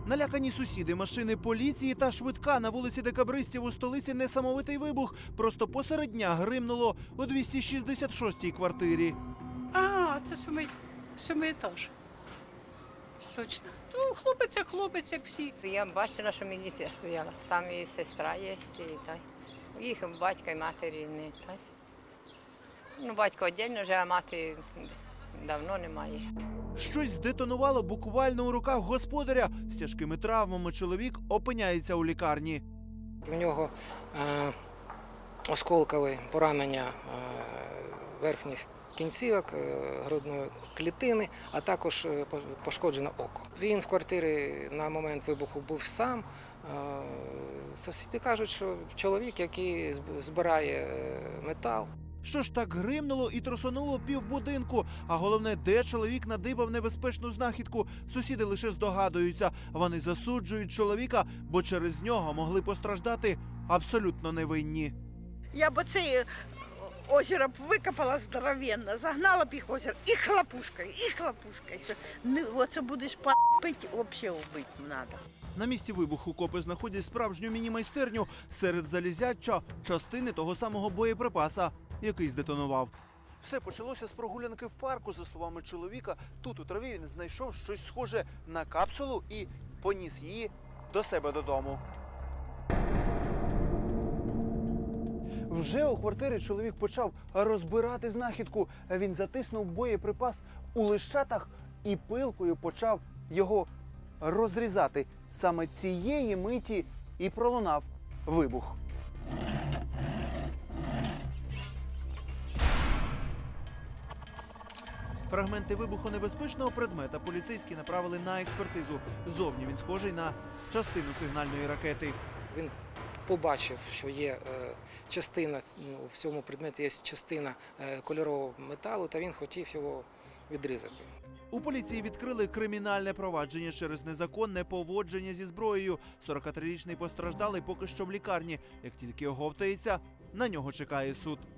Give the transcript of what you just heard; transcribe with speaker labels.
Speaker 1: Налякані сусіди, машини поліції та швидка. На вулиці Декабристів у столиці несамовитий вибух. Просто посеред дня гримнуло у 266-й квартирі.
Speaker 2: А, це сьомий етаж. Точно. Ну, хлопець, як всі.
Speaker 3: Я бачила, що міліція стояла. Там і сестра є, і та. Їх батька і матері не. Та. Ну, батько віддільно вже, а мати давно немає.
Speaker 1: Щось здетонувало буквально у руках господаря. З тяжкими травмами чоловік опиняється у лікарні.
Speaker 4: У нього осколкове поранення верхніх кінцівок, грудної клітини, а також пошкоджено око. Він в квартирі на момент вибуху був сам. Сусіди кажуть, що чоловік, який збирає метал.
Speaker 1: Що ж так гримнуло і трусонуло півбудинку? А головне, де чоловік надибав небезпечну знахідку? Сусіди лише здогадуються. Вони засуджують чоловіка, бо через нього могли постраждати абсолютно невинні.
Speaker 5: Я б оце озеро викопала здоровенно, загнала б їх в озеро і хлопушкою. Оце будеш пити, взагалі вбити треба.
Speaker 1: На місці вибуху копи знаходять справжню міні-майстерню. Серед залізяча частини того самого боєприпаса, який здетонував. Все почалося з прогулянки в парку. За словами чоловіка, тут у траві він знайшов щось схоже на капсулу і поніс її до себе додому. Вже у квартирі чоловік почав розбирати знахідку. Він затиснув боєприпас у лищатах і пилкою почав його розрізати. Саме цієї миті і пролунав вибух. Фрагменти вибухонебезпечного предмета поліцейські направили на експертизу. Зовні він схожий на частину сигнальної ракети.
Speaker 4: Він побачив, що є частина, в цьому предметі є частина кольорового металу, та він хотів його відрізати.
Speaker 1: У поліції відкрили кримінальне провадження через незаконне поводження зі зброєю. 43-річний постраждалий поки що в лікарні. Як тільки оговтається, на нього чекає суд.